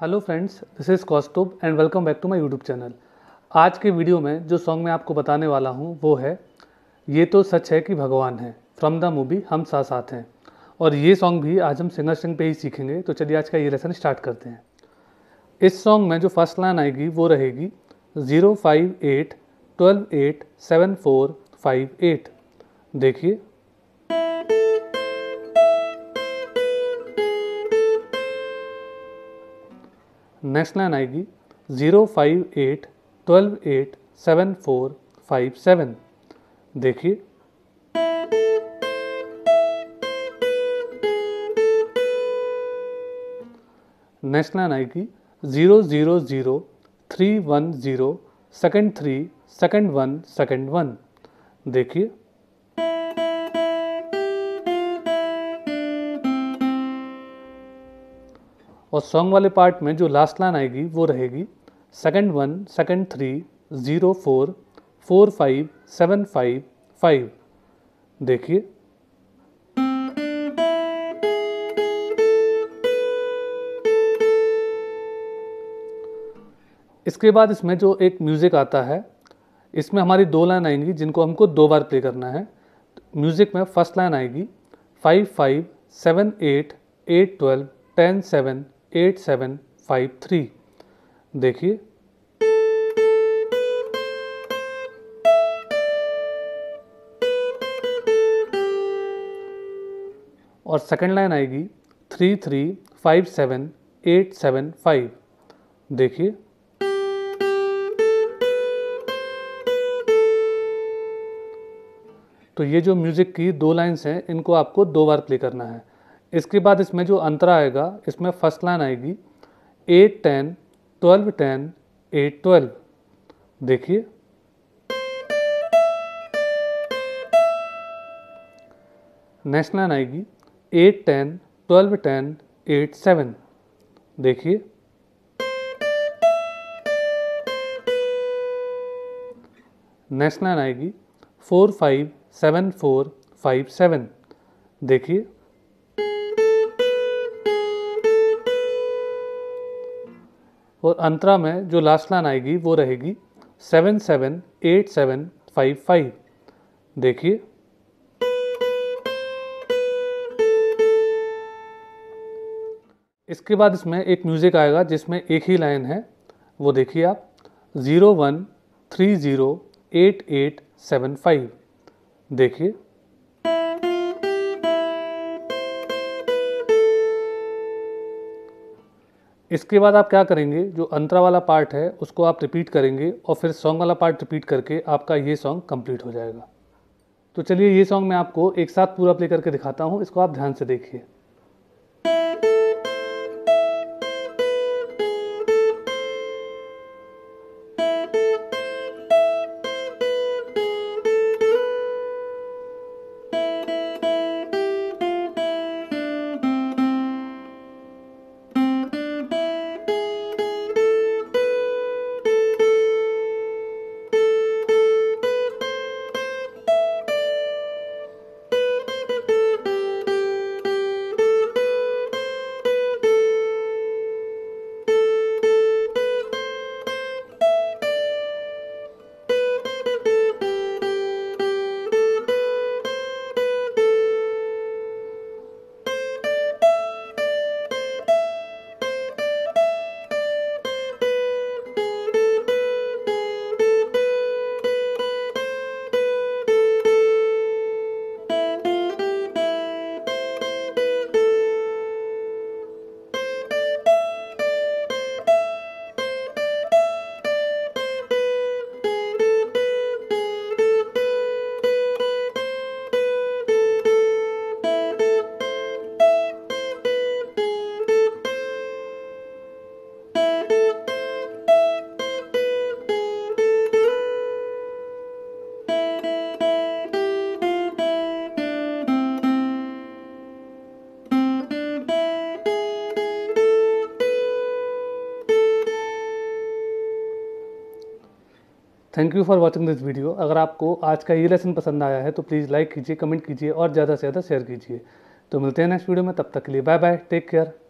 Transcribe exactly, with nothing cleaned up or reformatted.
Hello friends, this is Kaustubh and welcome back to my YouTube channel. आज के video में जो सॉन्ग मैं आपको बताने वाला हूँ वो है ये तो सच है कि भगवान है फ्रॉम द मूवी हम साथ साथ हैं। और ये सॉन्ग भी आज हम सिंगर सिंग पे ही सीखेंगे। तो चलिए आज का ये लेसन स्टार्ट करते हैं। इस सॉन्ग में जो फर्स्ट लाइन आएगी वो रहेगी zero five eight twelve eight seven four five eight. देखिए, नेक्स्ट लाइन आएगी zero five eight twelve eight seven four five seven. देखिए, नेक्स्ट लाइन आएगी zero zero zero three one zero second three second one second one. देखिए, और song वाले part में जो last line आएगी वो रहेगी second one second three zero four four five seven five five. देखिए, इसके बाद इसमें जो एक म्यूज़िक आता है, इसमें हमारी दो लाइन आएंगी जिनको हमको दो बार प्ले करना है। म्यूज़िक में फर्स्ट लाइन आएगी five five seven eight eight twelve ten seven eight seven five three. देखिए, और सेकंड लाइन आएगी three three five seven eight seven five. देखिए, तो ये जो म्यूज़िक की दो लाइन्स हैं इनको आपको दो बार प्ले करना है। इसके बाद इसमें जो अंतरा आएगा, इसमें फर्स्ट लाइन आएगी eight ten twelve ten eight twelve. देखिए, नेक्स्ट लाइन आएगी eight ten twelve ten eight seven. देखिए, नेक्स्ट लाइन आएगी four five seven four five seven. देखिए, और अंतरा में जो लास्ट लाइन आएगी वो रहेगी seven seven eight seven five five. देखिए, इसके बाद इसमें एक म्यूज़िक आएगा जिसमें एक ही लाइन है, वो देखिए आप zero one three zero eight eight seven five. देखिए, इसके बाद आप क्या करेंगे, जो अंतरा वाला पार्ट है उसको आप रिपीट करेंगे और फिर सॉन्ग वाला पार्ट रिपीट करके आपका ये सॉन्ग कंप्लीट हो जाएगा। तो चलिए ये सॉन्ग मैं आपको एक साथ पूरा प्ले करके दिखाता हूँ, इसको आप ध्यान से देखिए। Thank you for watching this video. अगर आपको आज का ये लेसन पसंद आया है तो प्लीज़ लाइक कीजिए, कमेंट कीजिए और ज़्यादा से ज़्यादा शेयर कीजिए। तो मिलते हैं नेक्स्ट वीडियो में, तब तक के लिए बाय बाय, टेक केयर।